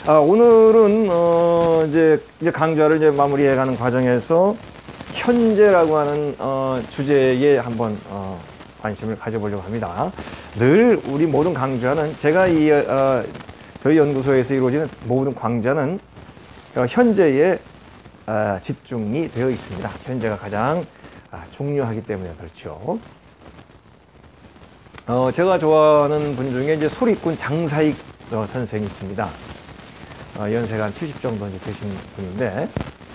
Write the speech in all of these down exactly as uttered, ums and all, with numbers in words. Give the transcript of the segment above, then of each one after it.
아, 오늘은 어, 이제, 이제 강좌를 이제 마무리해가는 과정에서 현재라고 하는 어, 주제에 한번 어, 관심을 가져보려고 합니다. 늘 우리 모든 강좌는 제가 이 어, 저희 연구소에서 이루어지는 모든 강좌는 어, 현재에 어, 집중이 되어 있습니다. 현재가 가장 아, 중요하기 때문에 그렇죠. 어, 제가 좋아하는 분 중에 이제 소리꾼 장사익 어, 선생이 있습니다. 어, 연세가 한 칠십 정도 이제 되신 분인데,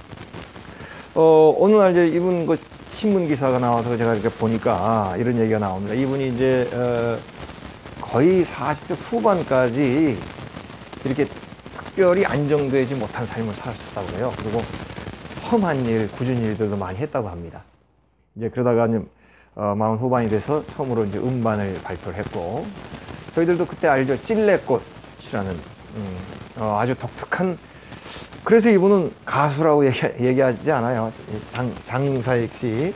어, 어느 날 이제 이분 그 신문 기사가 나와서 제가 이렇게 보니까 이런 얘기가 나옵니다. 이분이 이제, 어, 거의 사십 대 후반까지 이렇게 특별히 안정되지 못한 삶을 살았다고 해요. 그리고 험한 일, 굳은 일들도 많이 했다고 합니다. 이제 그러다가 이제, 어, 마흔 후반이 돼서 처음으로 이제 음반을 발표를 했고, 저희들도 그때 알죠. 찔레꽃이라는, 음, 어, 아주 독특한, 그래서 이분은 가수라고 얘기, 얘기하지 않아요. 장, 장사익 씨.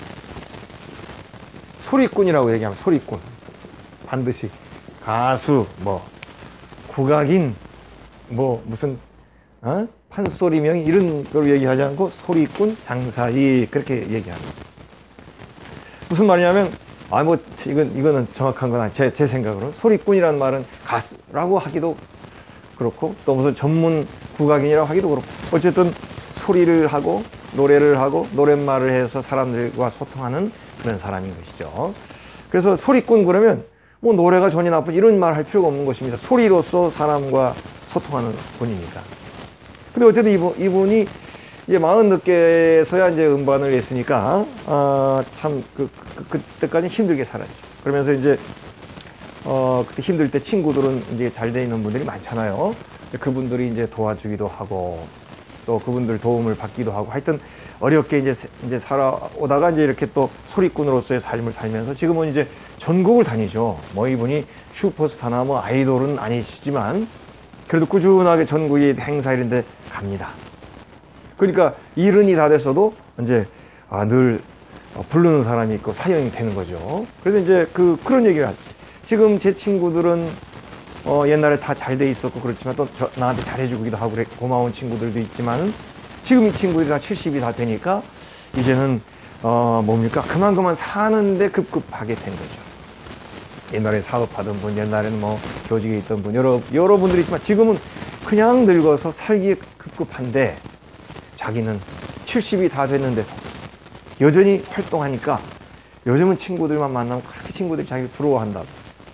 소리꾼이라고 얘기하면 소리꾼. 반드시 가수, 뭐, 국악인, 뭐, 무슨, 어? 판소리명이 이런 걸 얘기하지 않고 소리꾼, 장사익, 그렇게 얘기합니다. 무슨 말이냐면, 아, 뭐, 이건, 이거는 정확한 건 아니, 제, 제 생각으로는. 소리꾼이라는 말은 가수라고 하기도 그렇고, 또 무슨 전문 국악인이라고 하기도 그렇고, 어쨌든 소리를 하고, 노래를 하고, 노랫말을 해서 사람들과 소통하는 그런 사람인 것이죠. 그래서 소리꾼 그러면, 뭐 노래가 좋니 나쁘니 이런 말 할 필요가 없는 것입니다. 소리로서 사람과 소통하는 분이니까. 근데 어쨌든 이분, 이분이 이제 마흔 늦게서야 이제 음반을 냈으니까, 아, 참, 그, 그, 그때까지 힘들게 살았죠. 그러면서 이제, 어, 그때 힘들 때 친구들은 이제 잘 돼 있는 분들이 많잖아요. 그분들이 이제 도와주기도 하고, 또 그분들 도움을 받기도 하고, 하여튼 어렵게 이제, 이제 살아오다가 이제 이렇게 또 소리꾼으로서의 삶을 살면서 지금은 이제 전국을 다니죠. 뭐 이분이 슈퍼스타나 뭐 아이돌은 아니시지만, 그래도 꾸준하게 전국의 행사 이런 데 갑니다. 그러니까 일흔이 다 됐어도 이제 아, 늘 부르는 사람이 있고 사연이 되는 거죠. 그래서 이제 그 그런 얘기를 하죠. 지금 제 친구들은 어, 옛날에 다 잘 돼 있었고 그렇지만 또 저, 나한테 잘해주기도 하고 그래, 고마운 친구들도 있지만 지금 이 친구들이 다 칠십이 다 되니까 이제는 어, 뭡니까 그만 그만 사는데 급급하게 된 거죠. 옛날에 사업하던 분, 옛날에는 뭐 교직에 있던 분, 여러 여러분들이 있지만 지금은 그냥 늙어서 살기에 급급한데. 자기는 칠십이 다 됐는데 여전히 활동하니까 요즘은 친구들만 만나면 그렇게 친구들이 자기를 부러워한다고.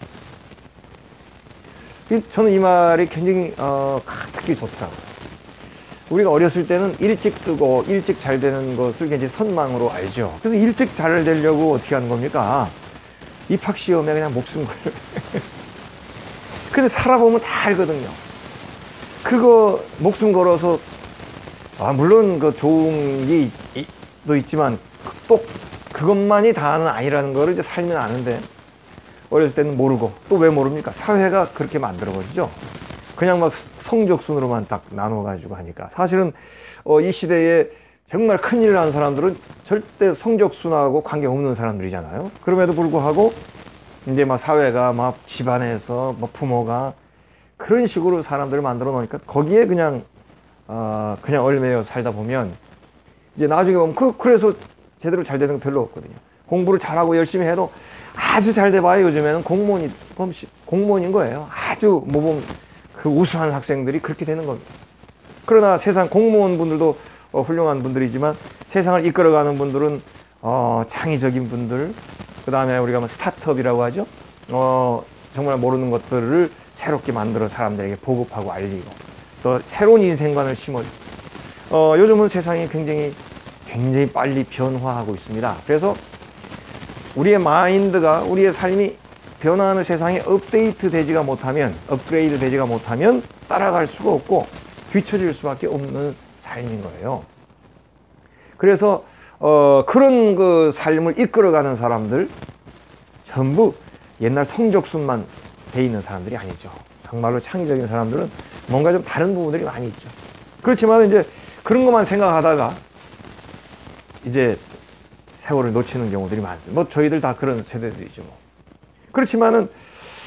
저는 이 말이 굉장히 어, 특히 좋더라고요. 우리가 어렸을 때는 일찍 뜨고 일찍 잘 되는 것을 굉장히 선망으로 알죠. 그래서 일찍 잘 되려고 어떻게 하는 겁니까? 입학시험에 그냥 목숨 걸려. 근데 살아보면 다 알거든요. 그거 목숨 걸어서 아, 물론 그 좋은 게 또 있지만 또 그것만이 다는 아니라는 거를 이제 살면 아는데 어렸을 때는 모르고 또 왜 모릅니까? 사회가 그렇게 만들어버리죠. 그냥 막 성적순으로만 딱 나눠가지고 하니까 사실은 어, 이 시대에 정말 큰일을 하는 사람들은 절대 성적순하고 관계없는 사람들이잖아요. 그럼에도 불구하고 이제 막 사회가 막 집안에서 뭐 부모가 그런 식으로 사람들을 만들어 놓으니까 거기에 그냥 어, 그냥 얼매여 살다 보면 이제 나중에 보면 그, 그래서 제대로 잘 되는 거 별로 없거든요. 공부를 잘하고 열심히 해도 아주 잘 돼봐야 요즘에는 공무원이, 공무원인 거예요. 아주 모범, 그 우수한 학생들이 그렇게 되는 겁니다. 그러나 세상 공무원 분들도 어, 훌륭한 분들이지만 세상을 이끌어가는 분들은 어, 창의적인 분들, 그 다음에 우리가 뭐 스타트업이라고 하죠. 어, 정말 모르는 것들을 새롭게 만들어 사람들에게 보급하고 알리고 또 새로운 인생관을 심어주고 어, 요즘은 세상이 굉장히 굉장히 빨리 변화하고 있습니다. 그래서 우리의 마인드가 우리의 삶이 변화하는 세상에 업데이트 되지가 못하면 업그레이드 되지가 못하면 따라갈 수가 없고 뒤처질 수밖에 없는 삶인 거예요. 그래서 어, 그런 그 삶을 이끌어가는 사람들 전부 옛날 성적순만 돼 있는 사람들이 아니죠. 정말로 창의적인 사람들은 뭔가 좀 다른 부분들이 많이 있죠. 그렇지만 이제 그런 것만 생각하다가 이제 세월을 놓치는 경우들이 많습니다. 뭐 저희들 다 그런 세대들이죠. 뭐. 그렇지만은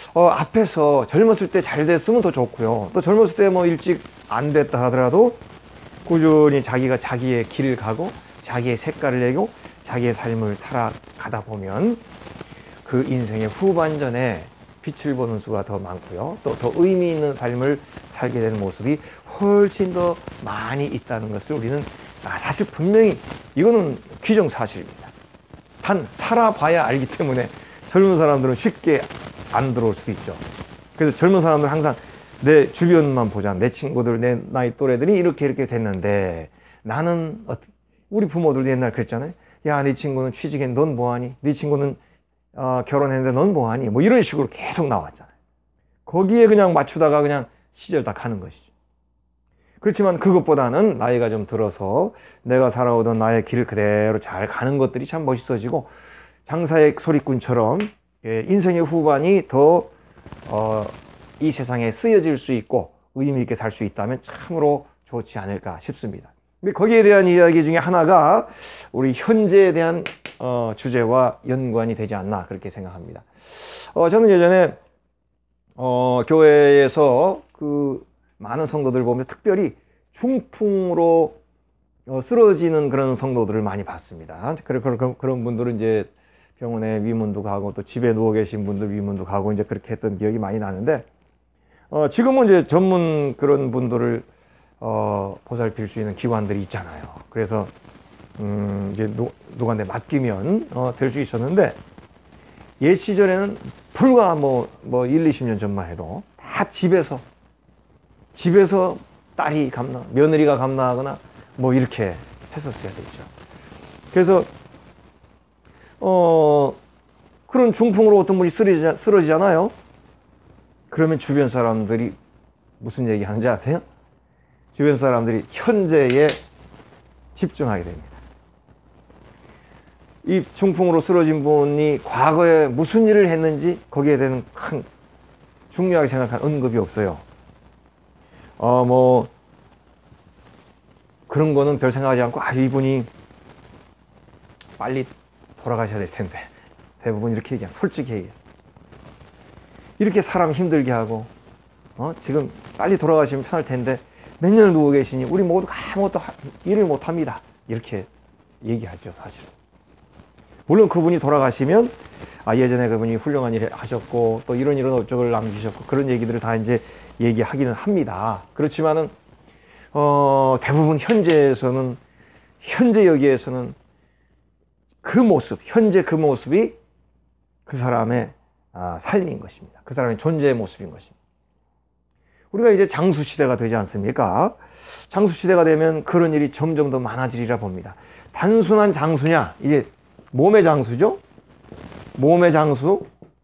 어, 앞에서 젊었을 때 잘 됐으면 더 좋고요. 또 젊었을 때 뭐 일찍 안 됐다 하더라도 꾸준히 자기가 자기의 길을 가고 자기의 색깔을 내고 자기의 삶을 살아가다 보면 그 인생의 후반전에 빛을 보는 수가 더 많고요. 또 더 의미 있는 삶을 살게 되는 모습이 훨씬 더 많이 있다는 것을 우리는 아, 사실 분명히 이거는 기정사실입니다. 단 살아봐야 알기 때문에 젊은 사람들은 쉽게 안 들어올 수도 있죠. 그래서 젊은 사람들은 항상 내 주변만 보자. 내 친구들, 내 나이 또래들이 이렇게 이렇게 됐는데 나는 우리 부모들도 옛날 그랬잖아요. 야, 네 친구는 취직했는데 넌 뭐하니? 네 친구는 어, 결혼했는데 넌 뭐하니? 뭐 이런 식으로 계속 나왔잖아요. 거기에 그냥 맞추다가 그냥 시절 다 가는 것이죠. 그렇지만 그것보다는 나이가 좀 들어서 내가 살아오던 나의 길을 그대로 잘 가는 것들이 참 멋있어지고 장사의 소리꾼처럼 인생의 후반이 더 어, 이 세상에 쓰여질 수 있고 의미 있게 살 수 있다면 참으로 좋지 않을까 싶습니다. 거기에 대한 이야기 중에 하나가 우리 현재에 대한 어, 주제와 연관이 되지 않나 그렇게 생각합니다. 어, 저는 예전에 어, 교회에서 그 많은 성도들 보면 특별히 중풍으로 어, 쓰러지는 그런 성도들을 많이 봤습니다. 그런, 그런, 그런 분들은 이제 병원에 위문도 가고 또 집에 누워 계신 분들 위문도 가고 이제 그렇게 했던 기억이 많이 나는데 어, 지금은 이제 전문 그런 분들을 어, 보살필 수 있는 기관들이 있잖아요. 그래서 음, 이제 누, 누구한테 맡기면 어, 될 수 있었는데 옛 시절에는 불과 뭐, 뭐 일, 이십 년 전만 해도 다 집에서 집에서 딸이 감나, 며느리가 감나하거나 뭐 이렇게 했었어야 되죠. 그래서 어 그런 중풍으로 어떤 분이 쓰러지자, 쓰러지잖아요. 그러면 주변 사람들이 무슨 얘기 하는지 아세요? 주변 사람들이 현재에 집중하게 됩니다. 이 중풍으로 쓰러진 분이 과거에 무슨 일을 했는지 거기에 대한 큰 중요하게 생각한 언급이 없어요. 어, 뭐, 그런 거는 별 생각하지 않고, 아, 이분이 빨리 돌아가셔야 될 텐데. 대부분 이렇게 얘기합니다. 솔직히 얘기했어요. 이렇게 사람 힘들게 하고, 어, 지금 빨리 돌아가시면 편할 텐데, 몇 년을 누워 계시니, 우리 모두 아무것도 일을 못 합니다. 이렇게 얘기하죠, 사실은. 물론 그분이 돌아가시면, 아, 예전에 그분이 훌륭한 일을 하셨고, 또 이런 이런 업적을 남기셨고, 그런 얘기들을 다 이제 얘기하기는 합니다. 그렇지만은, 어, 대부분 현재에서는, 현재 여기에서는 그 모습, 현재 그 모습이 그 사람의 아, 삶인 것입니다. 그 사람의 존재의 모습인 것입니다. 우리가 이제 장수시대가 되지 않습니까? 장수시대가 되면 그런 일이 점점 더 많아지리라 봅니다. 단순한 장수냐? 이게 몸의 장수죠? 몸의 장수?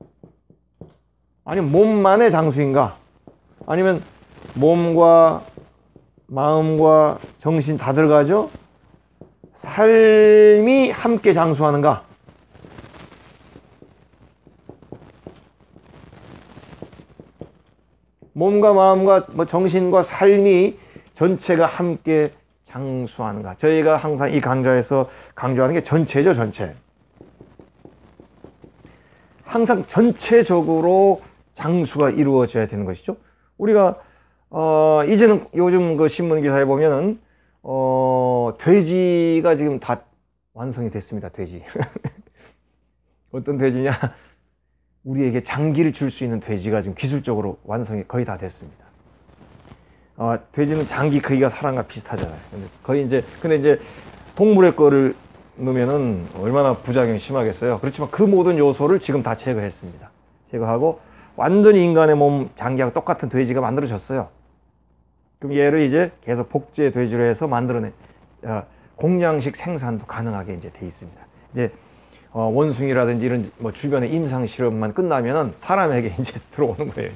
아니면 몸만의 장수인가? 아니면 몸과 마음과 정신 다 들어가죠? 삶이 함께 장수하는가? 몸과 마음과 뭐 정신과 삶이 전체가 함께 장수하는가? 저희가 항상 이 강좌에서 강조하는 게 전체죠, 전체. 항상 전체적으로 장수가 이루어져야 되는 것이죠. 우리가 어, 이제는 요즘 그 신문 기사에 보면은 어, 돼지가 지금 다 완성이 됐습니다. 돼지. 어떤 돼지냐? 우리에게 장기를 줄 수 있는 돼지가 지금 기술적으로 완성이 거의 다 됐습니다. 어, 돼지는 장기 크기가 사람과 비슷하잖아요. 근데 거의 이제 근데 이제 동물의 거를 넣으면은 얼마나 부작용이 심하겠어요. 그렇지만 그 모든 요소를 지금 다 제거했습니다. 제거하고 완전히 인간의 몸 장기하고 똑같은 돼지가 만들어졌어요. 그럼 얘를 이제 계속 복제 돼지로 해서 만들어내 어, 공양식 생산도 가능하게 이제 돼 있습니다. 이제 어, 원숭이라든지 이런 뭐 주변의 임상 실험만 끝나면은 사람에게 이제 들어오는 거예요.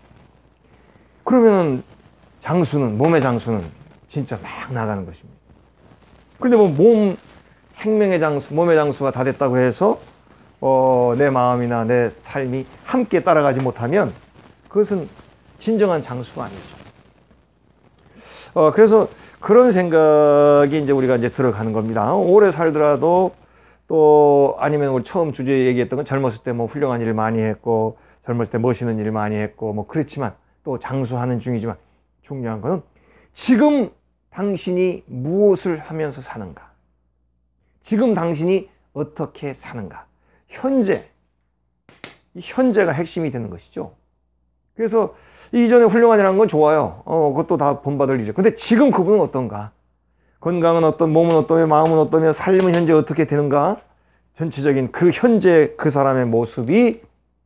그러면은 장수는 몸의 장수는 진짜 막 나가는 것입니다. 그런데 뭐 몸 생명의 장수, 몸의 장수가 다 됐다고 해서 어, 내 마음이나 내 삶이 함께 따라가지 못하면 그것은 진정한 장수가 아니죠. 어, 그래서 그런 생각이 이제 우리가 이제 들어가는 겁니다. 오래 살더라도 또 아니면 우리 처음 주제에 얘기했던 건 젊었을 때 뭐 훌륭한 일을 많이 했고 젊었을 때 멋있는 일 많이 했고 뭐 그렇지만 또 장수하는 중이지만 중요한 거는 지금 당신이 무엇을 하면서 사는가, 지금 당신이 어떻게 사는가, 현재, 이 현재가 핵심이 되는 것이죠. 그래서 이전에 훌륭한이라는 건 좋아요. 어, 그것도 다 본받을 일이죠. 근데 지금 그분은 어떤가? 건강은 어떤, 몸은 어떠며, 마음은 어떠며, 삶은 현재 어떻게 되는가? 전체적인 그 현재 그 사람의 모습이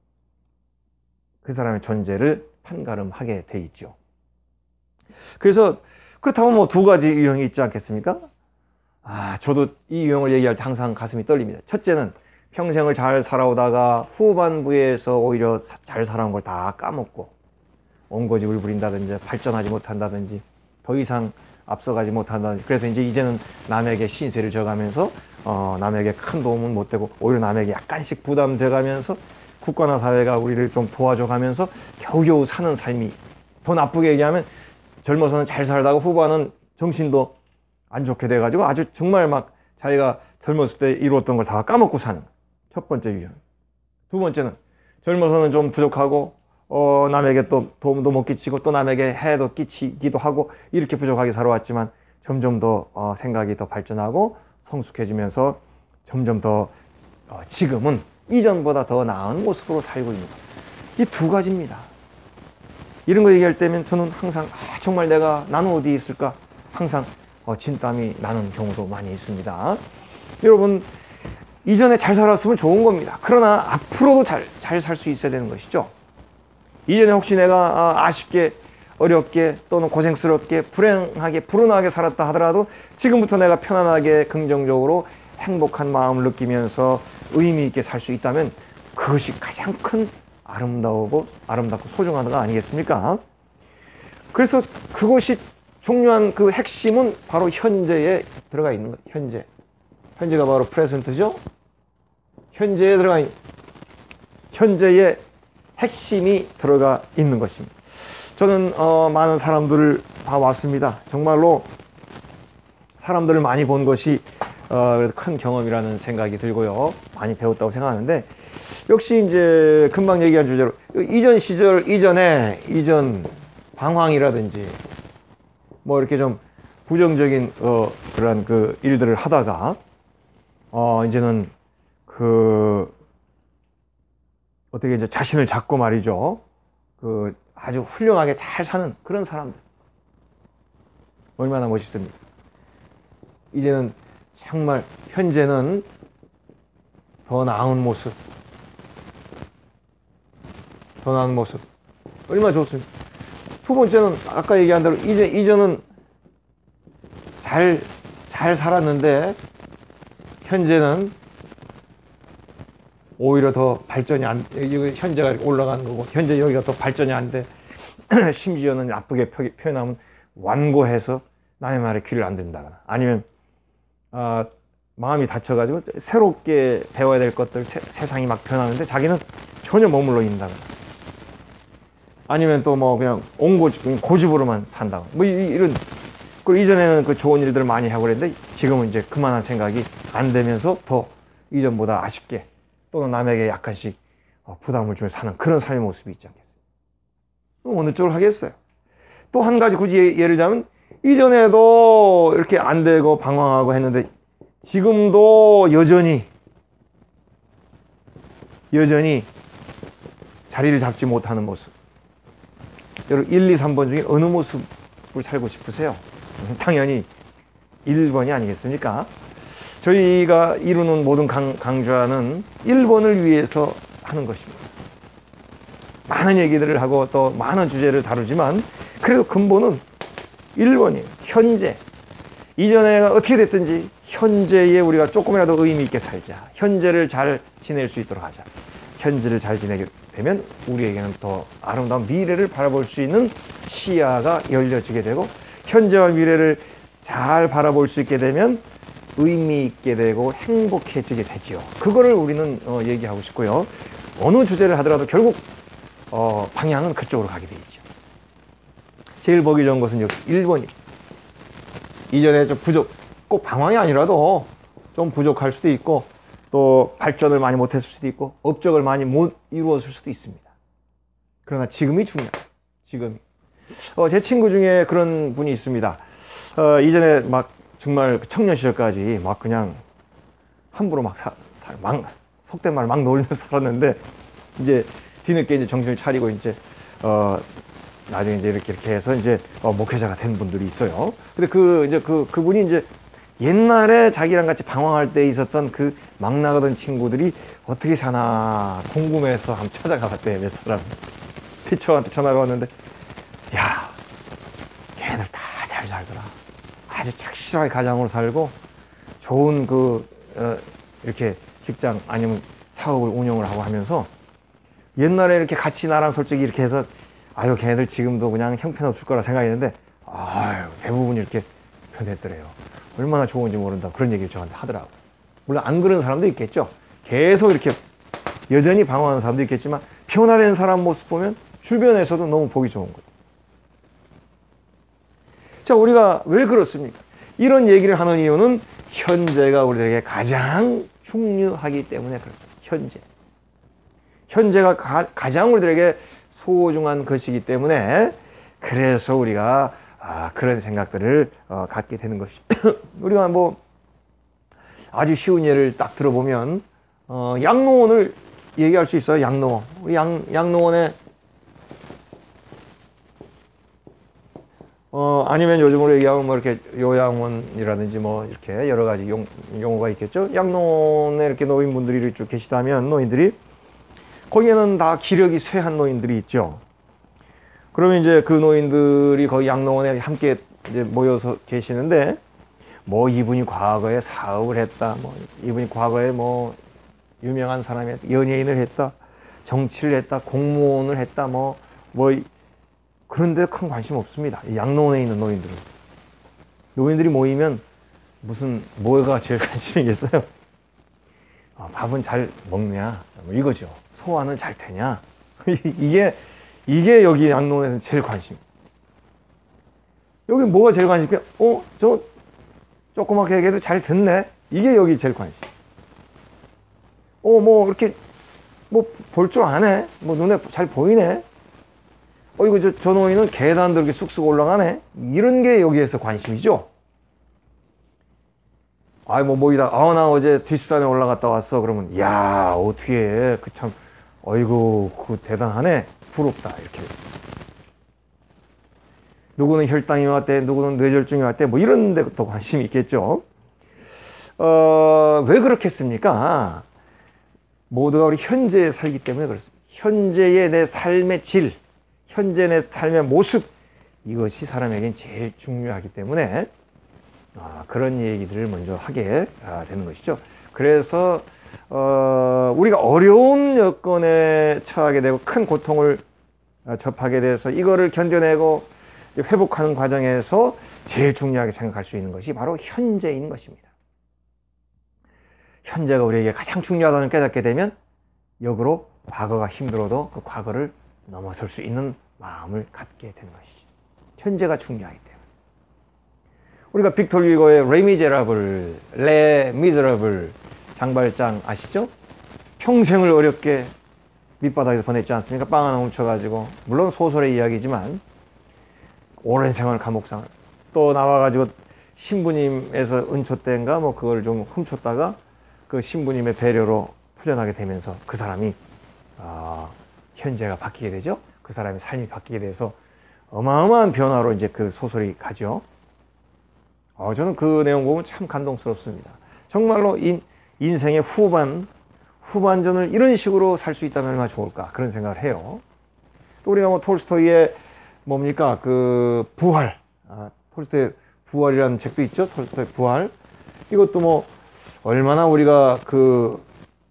그 사람의 존재를 판가름하게 돼 있죠. 그래서 그렇다면 뭐 두 가지 유형이 있지 않겠습니까? 아, 저도 이 유형을 얘기할 때 항상 가슴이 떨립니다. 첫째는 평생을 잘 살아오다가 후반부에서 오히려 잘 살아온 걸 다 까먹고 옹고집을 부린다든지 발전하지 못한다든지 더 이상 앞서가지 못한다든지, 그래서 이제 이제는 남에게 신세를 져가면서 어, 남에게 큰 도움은 못 되고 오히려 남에게 약간씩 부담돼 가면서 국가나 사회가 우리를 좀 도와줘 가면서 겨우겨우 사는 삶이, 더 나쁘게 얘기하면 젊어서는 잘 살다가 후반은 정신도 안 좋게 돼가지고 아주 정말 막 자기가 젊었을 때 이루었던 걸 다 까먹고 사는 첫 번째 유형. 두 번째는 젊어서는 좀 부족하고 어, 남에게 또 도움도 못 끼치고 또 남에게 해도 끼치기도 하고 이렇게 부족하게 살아왔지만 점점 더 어, 생각이 더 발전하고 성숙해지면서 점점 더 어, 지금은 이전보다 더 나은 모습으로 살고 있는 이 두 가지입니다. 이런 거 얘기할 때면 저는 항상 아, 정말 내가 나는 어디 있을까 항상 어, 진땀이 나는 경우도 많이 있습니다. 여러분, 이전에 잘 살았으면 좋은 겁니다. 그러나 앞으로도 잘 잘 살 수 있어야 되는 것이죠. 이전에 혹시 내가 아쉽게 어렵게 또는 고생스럽게 불행하게 불운하게 살았다 하더라도 지금부터 내가 편안하게 긍정적으로 행복한 마음을 느끼면서 의미 있게 살 수 있다면 그것이 가장 큰 아름다우고 아름답고 소중한 거 아니겠습니까? 그래서 그것이 중요한 그 핵심은 바로 현재에 들어가 있는 거예요. 현재. 현재가 바로 프레젠트죠. 현재에 들어가 있는, 현재의 핵심이 들어가 있는 것입니다. 저는 어, 많은 사람들을 봐왔습니다. 정말로 사람들을 많이 본 것이 어, 큰 경험이라는 생각이 들고요. 많이 배웠다고 생각하는데, 역시 이제 금방 얘기한 주제로 이전 시절 이전에 이전 방황이라든지 뭐 이렇게 좀 부정적인 어, 그런 그 일들을 하다가 어, 이제는 그 어떻게 이제 자신을 잡고 말이죠. 그 아주 훌륭하게 잘 사는 그런 사람들. 얼마나 멋있습니까? 이제는 정말 현재는 더 나은 모습. 더 나은 모습. 얼마나 좋습니까? 두 번째는 아까 얘기한 대로 이제, 이전은 잘, 잘 살았는데 현재는 오히려 더 발전이 안, 현재가 올라가는 거고, 현재 여기가 더 발전이 안 돼. 심지어는 나쁘게 표현하면 완고해서 남의 말에 귀를 안 듣는다거나, 아니면, 아, 마음이 다쳐가지고 새롭게 배워야 될 것들, 세, 세상이 막 변하는데 자기는 전혀 머물러 있는다거나, 아니면 또 뭐 그냥 온고집, 고집으로만 산다거나, 뭐 이런. 그리고 이전에는 그 좋은 일들을 많이 하고 그랬는데 지금은 이제 그만한 생각이 안 되면서 더 이전보다 아쉽게 또는 남에게 약간씩 부담을 주면서 사는 그런 삶의 모습이 있지 않겠어요? 어느 쪽을 하겠어요? 또 한 가지 굳이 예를 들자면, 이전에도 이렇게 안 되고 방황하고 했는데 지금도 여전히 여전히 자리를 잡지 못하는 모습. 여러분, 일, 이, 삼 번 중에 어느 모습을 살고 싶으세요? 당연히 일 번이 아니겠습니까? 저희가 이루는 모든 강, 강좌는 일 번을 위해서 하는 것입니다. 많은 얘기들을 하고 또 많은 주제를 다루지만 그래도 근본은 일 번이에요. 현재. 이전에 어떻게 됐든지 현재에 우리가 조금이라도 의미 있게 살자. 현재를 잘 지낼 수 있도록 하자. 현재를 잘 지내게 되면 우리에게는 더 아름다운 미래를 바라볼 수 있는 시야가 열려지게 되고, 현재와 미래를 잘 바라볼 수 있게 되면 의미 있게 되고 행복해지게 되지요. 그거를 우리는 어, 얘기하고 싶고요. 어느 주제를 하더라도 결국 어, 방향은 그쪽으로 가게 돼 있죠. 제일 보기 좋은 것은 역시 일 번입니다. 이전에 좀 부족, 꼭 방황이 아니라도 좀 부족할 수도 있고 또 발전을 많이 못했을 수도 있고 업적을 많이 못 이루었을 수도 있습니다. 그러나 지금이 중요하다. 지금이. 어, 제 친구 중에 그런 분이 있습니다. 어, 이전에 막 정말 청년 시절까지 막 그냥 함부로 막, 사, 사, 막 속된 말 막 놀면서 살았는데, 이제 뒤늦게 이제 정신을 차리고 이제 어, 나중에 이제 이렇게 이렇게 해서 이제 어, 목회자가 된 분들이 있어요. 근데 그 이제 그 그분이 이제 옛날에 자기랑 같이 방황할 때 있었던 그 막 나가던 친구들이 어떻게 사나 궁금해서 한번 찾아가 봤대요. 몇 사람. 티처한테 전화가 왔는데, 야, 걔네들 다 잘 살더라. 아주 착실하게 가장으로 살고 좋은 그 어, 이렇게 직장 아니면 사업을 운영을 하고 하면서, 옛날에 이렇게 같이 나랑 솔직히 이렇게 해서 아유 걔네들 지금도 그냥 형편없을 거라 생각했는데, 아유 대부분 이렇게 변했더래요. 얼마나 좋은지 모른다 그런 얘기를 저한테 하더라고요. 물론 안 그런 사람도 있겠죠. 계속 이렇게 여전히 방황하는 사람도 있겠지만, 변화된 사람 모습 보면 주변에서도 너무 보기 좋은 거예요. 자, 우리가 왜 그렇습니까? 이런 얘기를 하는 이유는 현재가 우리들에게 가장 중요하기 때문에 그렇습니다. 현재. 현재가 가, 가장 우리들에게 소중한 것이기 때문에, 그래서 우리가 아, 그런 생각들을 어, 갖게 되는 것이죠. 우리가 뭐 아주 쉬운 예를 딱 들어보면 어, 양로원을 얘기할 수 있어요. 양로원. 우리 양, 양로원에 어, 아니면 요즘으로 얘기하면 뭐 이렇게 요양원이라든지 뭐 이렇게 여러 가지 용, 용어가 있겠죠. 양로원에 이렇게 노인분들이 쭉 계시다면, 노인들이 거기에는 다 기력이 쇠한 노인들이 있죠. 그러면 이제 그 노인들이 거기 양로원에 함께 이제 모여서 계시는데, 뭐 이분이 과거에 사업을 했다, 뭐 이분이 과거에 뭐 유명한 사람이 연예인을 했다, 정치를 했다, 공무원을 했다, 뭐 뭐 그런데 큰 관심 없습니다. 이 양로원에 있는 노인들은. 노인들이 모이면 무슨 뭐가 제일 관심이겠어요? 아, 밥은 잘 먹냐, 뭐 이거죠. 소화는 잘 되냐. 이게 이게 여기 양로원에는 제일 관심. 여기 뭐가 제일 관심이야? 어, 저 조그맣게 얘기해도 잘 듣네. 이게 여기 제일 관심. 어, 뭐 이렇게 뭐 볼 줄 아네. 뭐 눈에 잘 보이네. 어, 이거 저, 저 노인은 계단도 이렇게 쑥쑥 올라가네. 이런 게 여기에서 관심이죠. 아이, 뭐, 모이다. 아, 나 어제 뒷산에 올라갔다 왔어. 그러면, 야, 어떻게 해. 그 참, 어이구, 그 대단하네. 부럽다. 이렇게. 누구는 혈당이 왔대. 누구는 뇌졸중이 왔대. 뭐, 이런 데부터 관심이 있겠죠. 어, 왜 그렇겠습니까? 모두가 우리 현재에 살기 때문에 그렇습니다. 현재의 내 삶의 질, 현재 내 삶의 모습, 이것이 사람에겐 제일 중요하기 때문에 아, 그런 얘기들을 먼저 하게 아, 되는 것이죠. 그래서 어, 우리가 어려운 여건에 처하게 되고 큰 고통을 아, 접하게 돼서 이거를 견뎌내고 회복하는 과정에서 제일 중요하게 생각할 수 있는 것이 바로 현재인 것입니다. 현재가 우리에게 가장 중요하다는 깨닫게 되면 역으로 과거가 힘들어도 그 과거를 넘어설 수 있는 마음을 갖게 되는 것이죠. 현재가 중요하기 때문에. 우리가 빅토르 휴고의 레 미제라블, 레 미제라블 장발장 아시죠? 평생을 어렵게 밑바닥에서 보냈지 않습니까? 빵 하나 훔쳐가지고. 물론 소설의 이야기지만 오랜 생활 감옥생활. 또 나와가지고 신부님에서 은초 때인가 뭐 그걸 좀 훔쳤다가 그 신부님의 배려로 풀려나게 되면서 그 사람이 어, 현재가 바뀌게 되죠. 그 사람의 삶이 바뀌게 돼서 어마어마한 변화로 이제 그 소설이 가죠. 어, 저는 그 내용 보면 참 감동스럽습니다. 정말로 인, 인생의 후반, 후반전을 이런 식으로 살 수 있다면 얼마나 좋을까 그런 생각을 해요. 또 우리가 뭐 톨스토이의 뭡니까 그 부활, 아, 톨스토이의 부활이라는 책도 있죠. 톨스토이 부활. 이것도 뭐 얼마나 우리가 그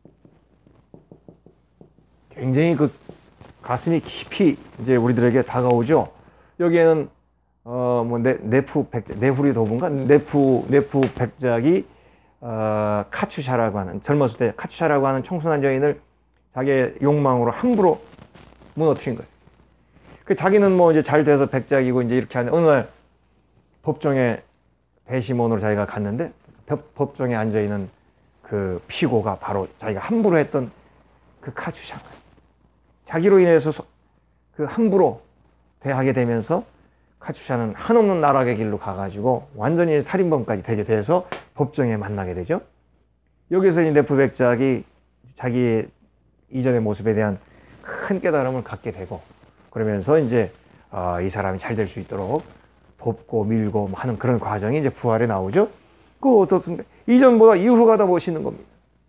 굉장히 그 가슴이 깊이 이제 우리들에게 다가오죠. 여기에는 어 뭐 네프 백작, 네후리 도분가 네프 네프 백작이 어 카츄샤라고 하는 젊었을 때 카츄샤라고 하는 청순한 여인을 자기의 욕망으로 함부로 무너뜨린 거예요. 그 자기는 뭐 이제 잘 돼서 백작이고 이제 이렇게 하는데 어느 날 법정에 배심원으로 자기가 갔는데 법정에 앉아 있는 그 피고가 바로 자기가 함부로 했던 그 카츄샤인 거예요. 자기로 인해서 소, 그 함부로 대하게 되면서 카츄샤는 한없는 나락의 길로 가가지고 완전히 살인범까지 되게 돼서 법정에 만나게 되죠. 여기서 이 네프 백작이 자기의 이전의 모습에 대한 큰 깨달음을 갖게 되고, 그러면서 이제 어, 이 사람이 잘 될 수 있도록 돕고 밀고 하는 그런 과정이 이제 부활에 나오죠. 그 어떻습니까? 이전보다 이후가 더 멋있는 겁니다.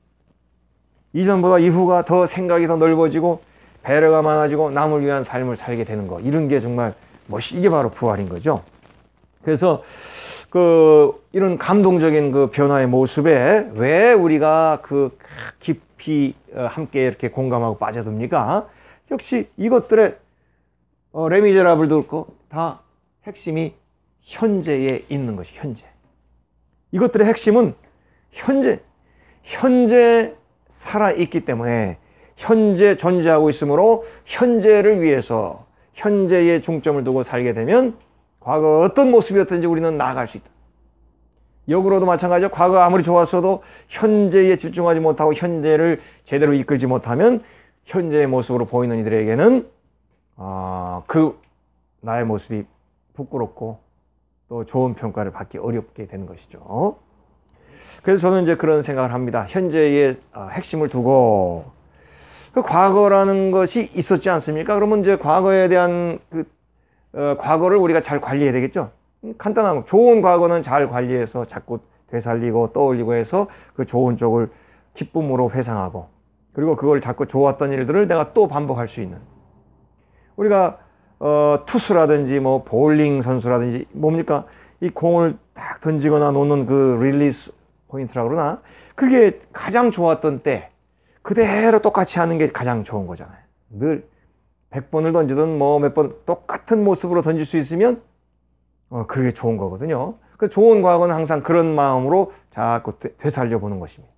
이전보다 이후가 더 생각이 더 넓어지고 배려가 많아지고 남을 위한 삶을 살게 되는 거, 이런 게 정말 멋이, 이게 바로 부활인 거죠. 그래서 그 이런 감동적인 그 변화의 모습에 왜 우리가 그 깊이 함께 이렇게 공감하고 빠져듭니까? 역시 이것들의 어, 레미제라블도 그렇고 다 핵심이 현재에 있는 것이, 현재. 이것들의 핵심은 현재, 현재 살아있기 때문에, 현재 존재하고 있으므로 현재를 위해서 현재에 중점을 두고 살게 되면 과거 어떤 모습이었든지 우리는 나아갈 수 있다. 역으로도 마찬가지죠. 과거 아무리 좋았어도 현재에 집중하지 못하고 현재를 제대로 이끌지 못하면 현재의 모습으로 보이는 이들에게는 어, 그 나의 모습이 부끄럽고 또 좋은 평가를 받기 어렵게 되는 것이죠. 그래서 저는 이제 그런 생각을 합니다. 현재의 핵심을 두고, 그 과거라는 것이 있었지 않습니까? 그러면 이제 과거에 대한 그 어, 과거를 우리가 잘 관리해야 되겠죠. 간단한 거, 좋은 과거는 잘 관리해서 자꾸 되살리고 떠올리고 해서 그 좋은 쪽을 기쁨으로 회상하고, 그리고 그걸 자꾸 좋았던 일들을 내가 또 반복할 수 있는, 우리가 어, 투수라든지 뭐 볼링 선수라든지 뭡니까? 이 공을 딱 던지거나 놓는 그 릴리스 포인트라고 그러나, 그게 가장 좋았던 때 그대로 똑같이 하는 게 가장 좋은 거잖아요. 늘 백 번을 던지든 뭐 몇 번 똑같은 모습으로 던질 수 있으면 어, 그게 좋은 거거든요. 그 좋은 과거는 항상 그런 마음으로 자꾸 되살려 보는 것입니다.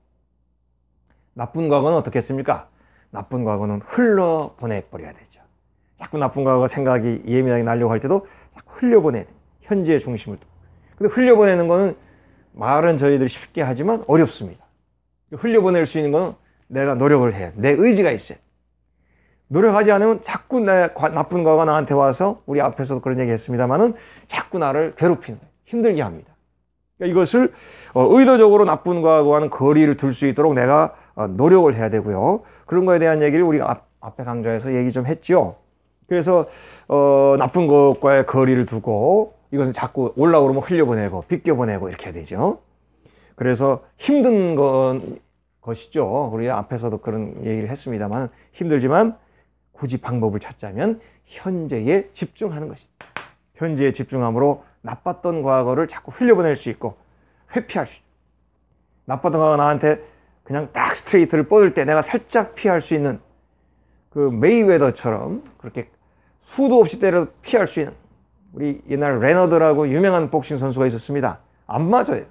나쁜 과거는 어떻겠습니까? 나쁜 과거는 흘러보내버려야 되죠. 자꾸 나쁜 과거 생각이 예민하게 나려고 할 때도 자꾸 흘려보내야 돼요. 현재의 중심을 두고. 근데 흘려보내는 거는 말은 저희들이 쉽게 하지만 어렵습니다. 흘려보낼 수 있는 거는 내가 노력을 해야 돼. 내 의지가 있어요. 노력하지 않으면 자꾸 내 나쁜 과거가 나한테 와서, 우리 앞에서도 그런 얘기 했습니다만은 자꾸 나를 괴롭히는 거예요. 힘들게 합니다. 그러니까 이것을 의도적으로 나쁜 과거와는 거리를 둘 수 있도록 내가 노력을 해야 되고요. 그런 거에 대한 얘기를 우리가 앞, 앞에 강좌에서 얘기 좀 했죠. 그래서 어, 나쁜 것과의 거리를 두고 이것은 자꾸 올라오르면 흘려보내고 비껴보내고 이렇게 해야 되죠. 그래서 힘든 건 것이죠. 우리 앞에서도 그런 얘기를 했습니다만, 힘들지만 굳이 방법을 찾자면 현재에 집중하는 것입니다. 현재에 집중함으로 나빴던 과거를 자꾸 흘려보낼 수 있고 회피할 수 있고, 나빴던 과거가 나한테 그냥 딱 스트레이트를 뻗을 때 내가 살짝 피할 수 있는, 그 메이웨더처럼 그렇게 수도 없이 때려도 피할 수 있는, 우리 옛날 레너드라고 유명한 복싱 선수가 있었습니다. 안 맞아요.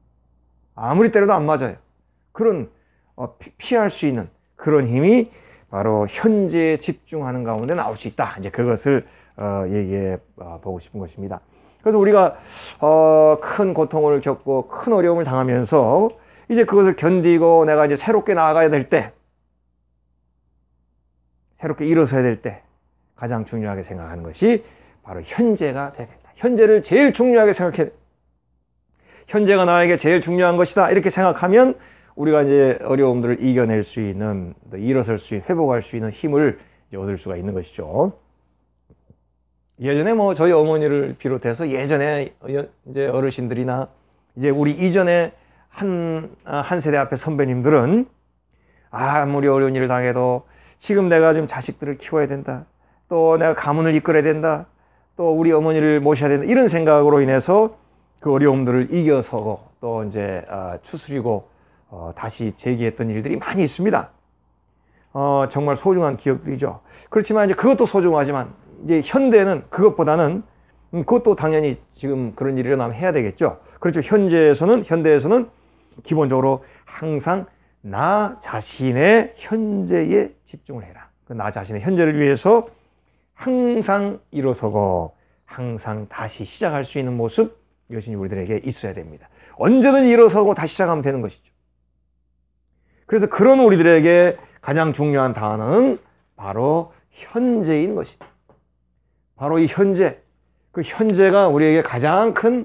아무리 때려도 안 맞아요. 그런 어, 피, 피할 수 있는 그런 힘이 바로 현재에 집중하는 가운데 나올 수 있다. 이제 그것을 어, 얘기해 어, 보고 싶은 것입니다. 그래서 우리가 어, 큰 고통을 겪고 큰 어려움을 당하면서 이제 그것을 견디고 내가 이제 새롭게 나아가야 될 때, 새롭게 일어서야 될 때 가장 중요하게 생각하는 것이 바로 현재가 되겠다. 현재를 제일 중요하게 생각해. 현재가 나에게 제일 중요한 것이다. 이렇게 생각하면 우리가 이제 어려움들을 이겨낼 수 있는, 일어설 수 있는, 회복할 수 있는 힘을 이제 얻을 수가 있는 것이죠. 예전에 뭐 저희 어머니를 비롯해서 예전에 이제 어르신들이나 이제 우리 이전에 한, 한 세대 앞에 선배님들은 아무리 어려운 일을 당해도 지금 내가 지금 자식들을 키워야 된다. 또 내가 가문을 이끌어야 된다. 또 우리 어머니를 모셔야 된다. 이런 생각으로 인해서 그 어려움들을 이겨서고 또 이제 추스리고 어, 다시 재기했던 일들이 많이 있습니다. 어, 정말 소중한 기억들이죠. 그렇지만 이제 그것도 소중하지만 이제 현대는 그것보다는 음, 그것도 당연히 지금 그런 일이 일어나면 해야 되겠죠. 그렇죠. 현재에서는 현대에서는 기본적으로 항상 나 자신의 현재에 집중을 해라. 나 자신의 현재를 위해서 항상 일어서고 항상 다시 시작할 수 있는 모습, 이것이 우리들에게 있어야 됩니다. 언제든 일어서고 다시 시작하면 되는 것이죠. 그래서 그런 우리들에게 가장 중요한 단어는 바로 현재인 것입니다. 바로 이 현재, 그 현재가 우리에게 가장 큰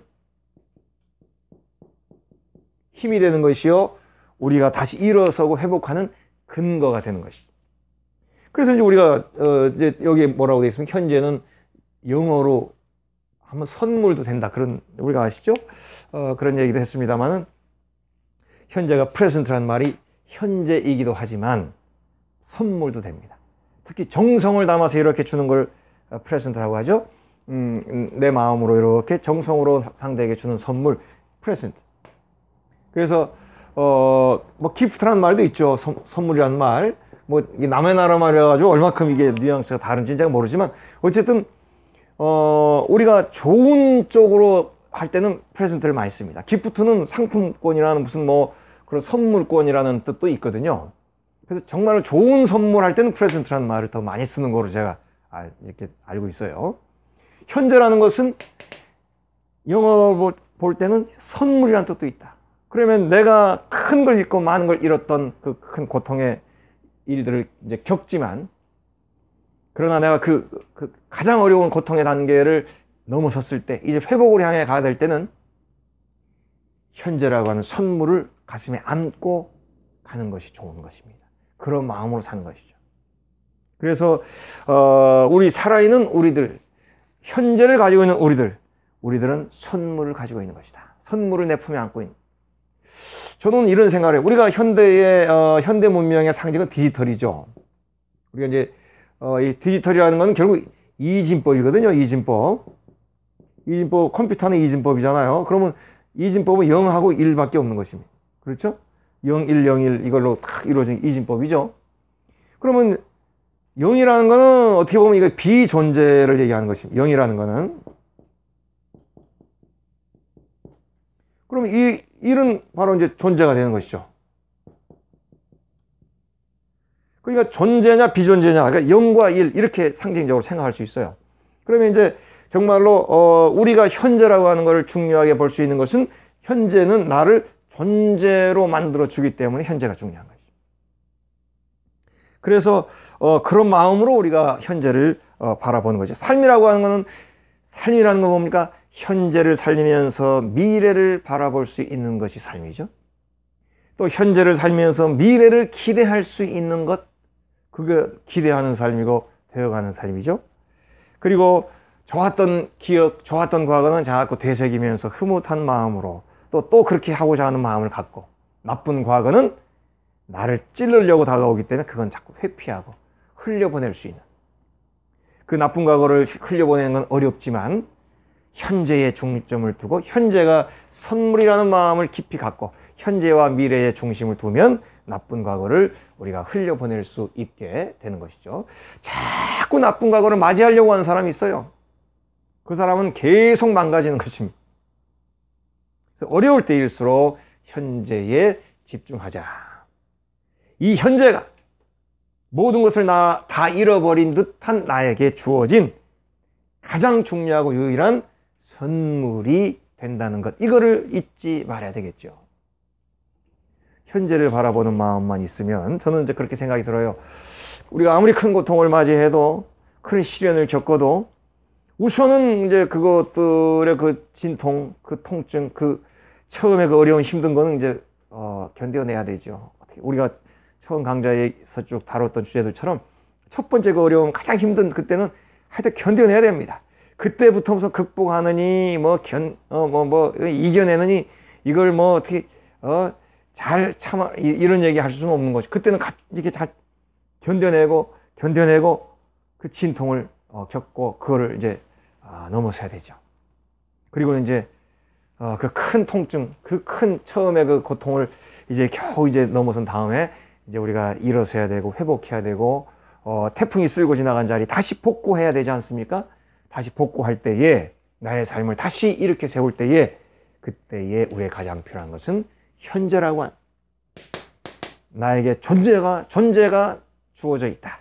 힘이 되는 것이요, 우리가 다시 일어서고 회복하는 근거가 되는 것이죠. 그래서 이제 우리가 어 이제 여기 뭐라고 되어 있으면 현재는 영어로 하면 선물도 된다, 그런, 우리가 아시죠? 어 그런 얘기도 했습니다만은, 현재가 프레젠트라는 말이 현재이기도 하지만 선물도 됩니다. 특히 정성을 담아서 이렇게 주는 걸 프레젠트라고 하죠. 음, 내 마음으로 이렇게 정성으로 상대에게 주는 선물, 프레젠트. 그래서 어, 뭐 기프트라는 말도 있죠. 선, 선물이라는 말. 뭐 남의 나라 말이라가지고 얼마큼 이게 뉘앙스가 다른지 제가 모르지만, 어쨌든 어, 우리가 좋은 쪽으로 할 때는 프레젠트를 많이 씁니다. 기프트는 상품권이라는 무슨 뭐 그런 선물권이라는 뜻도 있거든요. 그래서 정말 좋은 선물 할 때는 프레젠트라는 말을 더 많이 쓰는 거로 제가 이렇게 알고 있어요. 현재라는 것은 영어 볼 때는 선물이라는 뜻도 있다. 그러면 내가 큰 걸 잃고 많은 걸 잃었던 그 큰 고통의 일들을 이제 겪지만, 그러나 내가 그, 그 가장 어려운 고통의 단계를 넘어섰을 때, 이제 회복을 향해 가야 될 때는 현재라고 하는 선물을 가슴에 안고 가는 것이 좋은 것입니다. 그런 마음으로 사는 것이죠. 그래서 어, 우리 살아있는 우리들, 현재를 가지고 있는 우리들, 우리들은 선물을 가지고 있는 것이다. 선물을 내 품에 안고 있는. 저는 이런 생각을 해요. 우리가 현대의 어, 현대 문명의 상징은 디지털이죠. 우리가 이제 어, 이 디지털이라는 것은 결국 이진법이거든요. 이진법. 이진법, 컴퓨터는 이진법이잖아요. 그러면 이진법은 영하고 일밖에 없는 것입니다. 그렇죠? 영, 일, 영, 일 이걸로 딱 이루어진 이진법이죠. 그러면 영이라는 거는 어떻게 보면 이거 비존재를 얘기하는 것입니다. 영이라는 거는. 그럼 이 일은 바로 이제 존재가 되는 것이죠. 그러니까 존재냐 비존재냐, 그러니까 영과 일, 이렇게 상징적으로 생각할 수 있어요. 그러면 이제 정말로 어 우리가 현재라고 하는 것을 중요하게 볼 수 있는 것은, 현재는 나를 존재로 만들어 주기 때문에 현재가 중요한 거죠. 그래서 어 그런 마음으로 우리가 현재를 어 바라보는 거죠. 삶이라고 하는 것은, 삶이라는 건 뭡니까? 현재를 살리면서 미래를 바라볼 수 있는 것이 삶이죠. 또 현재를 살면서 미래를 기대할 수 있는 것, 그게 기대하는 삶이고 되어가는 삶이죠. 그리고 좋았던 기억, 좋았던 과거는 자꾸 되새기면서 흐뭇한 마음으로 또, 또 그렇게 하고자 하는 마음을 갖고, 나쁜 과거는 나를 찌르려고 다가오기 때문에 그건 자꾸 회피하고 흘려보낼 수 있는, 그 나쁜 과거를 흘려보내는 건 어렵지만 현재에 중점을 두고 현재가 선물이라는 마음을 깊이 갖고 현재와 미래의 중심을 두면 나쁜 과거를 우리가 흘려보낼 수 있게 되는 것이죠. 자꾸 나쁜 과거를 맞이하려고 하는 사람이 있어요. 그 사람은 계속 망가지는 것입니다. 그래서 어려울 때일수록 현재에 집중하자. 이 현재가 모든 것을 나 다 잃어버린 듯한 나에게 주어진 가장 중요하고 유일한 선물이 된다는 것, 이거를 잊지 말아야 되겠죠. 현재를 바라보는 마음만 있으면, 저는 이제 그렇게 생각이 들어요. 우리가 아무리 큰 고통을 맞이해도, 큰 시련을 겪어도, 우선은 이제 그것들의 그 진통, 그 통증, 그 처음에 그 어려운 힘든 거는 이제 어, 견뎌내야 되죠. 우리가 처음 강좌에서 쭉 다뤘던 주제들처럼 첫 번째 그 어려움, 가장 힘든 그때는 하여튼 견뎌내야 됩니다. 그때부터 무슨 극복하느니, 뭐 견, 어, 뭐, 뭐, 이겨내느니, 이걸 뭐 어떻게, 어, 잘 참아, 이런 얘기 할 수는 없는 거죠. 그때는 이렇게 잘 견뎌내고, 견뎌내고, 그 진통을 어, 겪고, 그거를 이제, 아, 넘어서야 되죠. 그리고 이제, 어, 그 큰 통증, 그 큰 처음에 그 고통을 이제 겨우 이제 넘어선 다음에, 이제 우리가 일어서야 되고, 회복해야 되고, 어, 태풍이 쓸고 지나간 자리 다시 복구해야 되지 않습니까? 다시 복구할 때에, 나의 삶을 다시 이렇게 세울 때에, 그때에 우리의 가장 필요한 것은 현재라고 한, 나에게 존재가, 존재가 주어져 있다.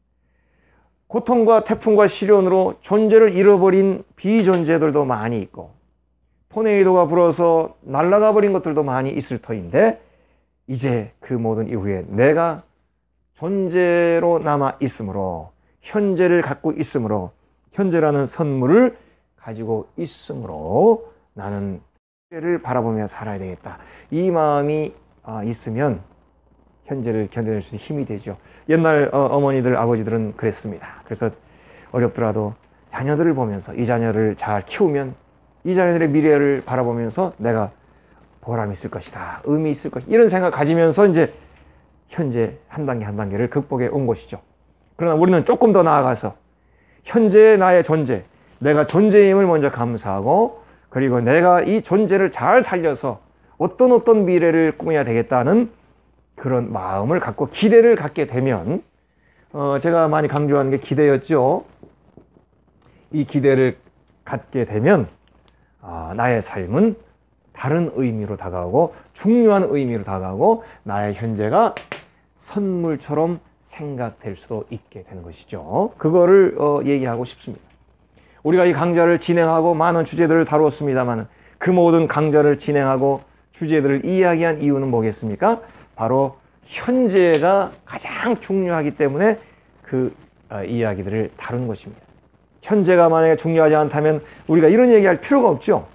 고통과 태풍과 시련으로 존재를 잃어버린 비존재들도 많이 있고, 토네이도가 불어서 날아가 버린 것들도 많이 있을 터인데, 이제 그 모든 이후에 내가 존재로 남아 있으므로, 현재를 갖고 있으므로, 현재라는 선물을 가지고 있으므로 나는 현재를 바라보며 살아야 되겠다. 이 마음이 있으면 현재를 견뎌낼 수 있는 힘이 되죠. 옛날 어머니들, 아버지들은 그랬습니다. 그래서 어렵더라도 자녀들을 보면서 이 자녀를 잘 키우면 이 자녀들의 미래를 바라보면서 내가 보람이 있을 것이다, 의미 있을 것이다, 이런 생각 가지면서 이제 현재 한 단계 한 단계를 극복해 온 것이죠. 그러나 우리는 조금 더 나아가서 현재의 나의 존재, 내가 존재임을 먼저 감사하고, 그리고 내가 이 존재를 잘 살려서 어떤 어떤 미래를 꾸며야 되겠다는 그런 마음을 갖고 기대를 갖게 되면, 어 제가 많이 강조하는 게 기대였죠. 이 기대를 갖게 되면 어, 나의 삶은 다른 의미로 다가오고 중요한 의미로 다가오고 나의 현재가 선물처럼 생각될 수도 있게 되는 것이죠. 그거를 어, 얘기하고 싶습니다. 우리가 이 강좌를 진행하고 많은 주제들을 다루었습니다만, 그 모든 강좌를 진행하고 주제들을 이야기한 이유는 뭐겠습니까? 바로 현재가 가장 중요하기 때문에 그 어, 이야기들을 다룬 것입니다. 현재가 만약에 중요하지 않다면 우리가 이런 얘기할 필요가 없죠.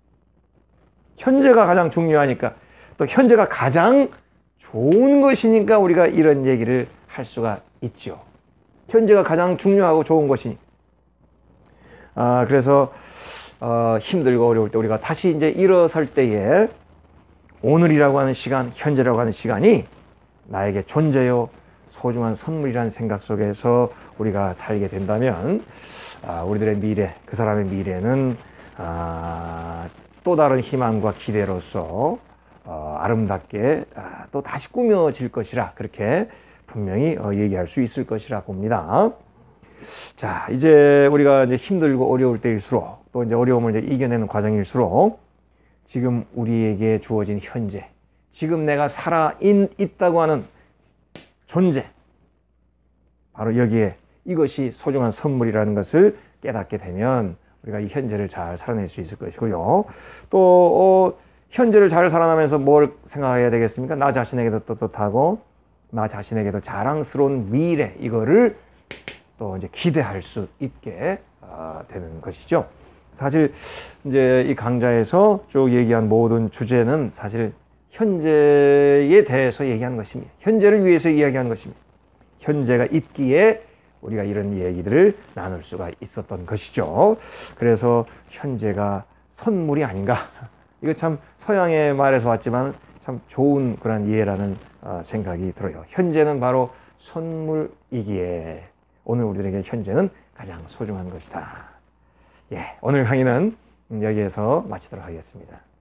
현재가 가장 중요하니까, 또 현재가 가장 좋은 것이니까 우리가 이런 얘기를 할 수가 있죠. 현재가 가장 중요하고 좋은 것이니. 아, 그래서 어, 힘들고 어려울 때 우리가 다시 이제 일어설 때에 오늘이라고 하는 시간, 현재라고 하는 시간이 나에게 존재요 소중한 선물이라는 생각 속에서 우리가 살게 된다면, 아, 우리들의 미래, 그 사람의 미래는 아, 또 다른 희망과 기대로서 어, 아름답게 아, 또 다시 꾸며질 것이라, 그렇게 분명히 어, 얘기할 수 있을 것이라 봅니다. 자, 이제 우리가 이제 힘들고 어려울 때일수록, 또 이제 어려움을 이제 이겨내는 과정일수록, 지금 우리에게 주어진 현재, 지금 내가 살아 있다고 하는 존재, 바로 여기에 이것이 소중한 선물이라는 것을 깨닫게 되면 우리가 이 현재를 잘 살아낼 수 있을 것이고요. 또 어, 현재를 잘 살아나면서 뭘 생각해야 되겠습니까? 나 자신에게도 떳떳하고 나 자신에게도 자랑스러운 미래, 이거를 또 이제 기대할 수 있게 어, 되는 것이죠. 사실 이제 이 강좌에서 쭉 얘기한 모든 주제는 사실 현재에 대해서 얘기하는 것입니다. 현재를 위해서 이야기하는 것입니다. 현재가 있기에 우리가 이런 얘기들을 나눌 수가 있었던 것이죠. 그래서 현재가 선물이 아닌가. 이거 참 서양의 말에서 왔지만 참 좋은 그런 이해라는 생각이 들어요. 현재는 바로 선물이기에 오늘 우리들에게 현재는 가장 소중한 것이다. 예, 오늘 강의는 여기에서 마치도록 하겠습니다.